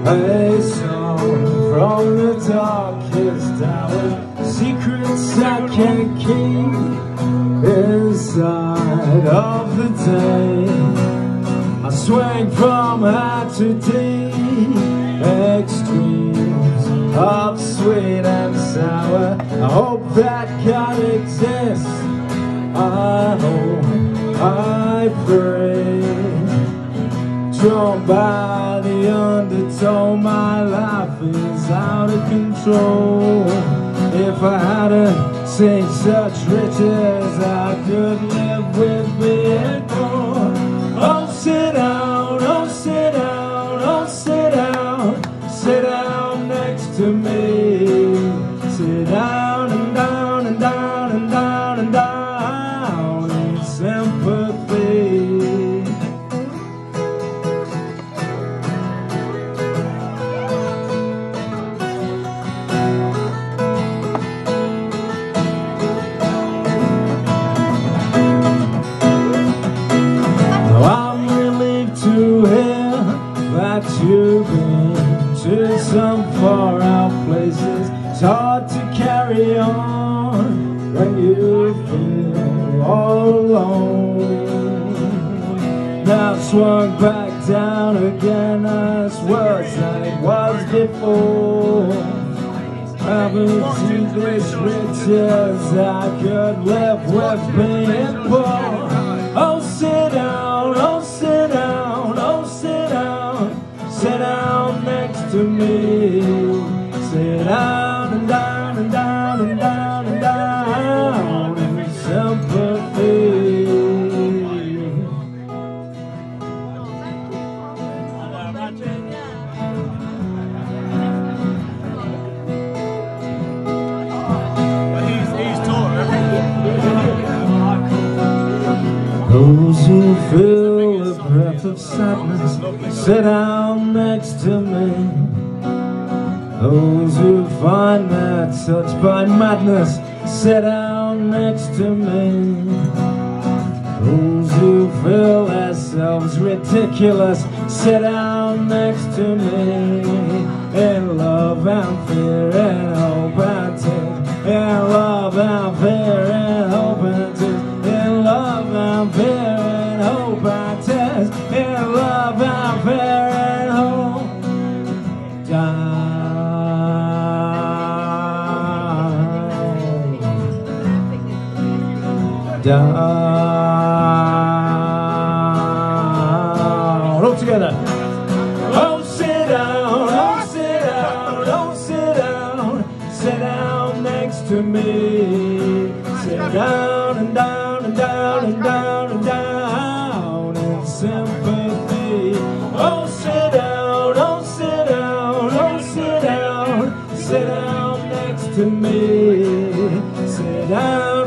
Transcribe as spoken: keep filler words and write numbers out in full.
A song from the darkest hour, secrets I can't keep inside of the day. I swing from high to deep, extremes of sweet and sour. I hope that God exists, I hope, I pray. Drawn by the undertow, my life is out of control. If I hadn't seen such riches, I could live with being poor. Oh, sit down, oh, sit down, oh, sit down, sit down next to me. Sit down and down and down and down and down in sympathy. To hear that you've been to some far out places. It's hard to carry on when you feel all alone. Now swung back down again, as worse than it was before. Haven't seen this riches, I could live with being poor. Oh, sit down, oh, sit down, oh, sit down, sit down next to me. Sit down and down and down and down and down in sympathy. Those who feel the breath of sadness, sit down next to me. Those who find they're touched by madness, sit down next to me. Those who feel themselves ridiculous, sit down next to me. In love and fear and hope and tears, in love and fear and hope and tears, in love and fear and hope and tears, in love and fear and hope. Down, down, all together. Oh, sit down, oh, sit down, oh, sit down, sit down next to me. Sit down and down and down and down and down in sympathy. Oh, sit down, oh, sit down, oh, sit down, sit down next to me. Sit down.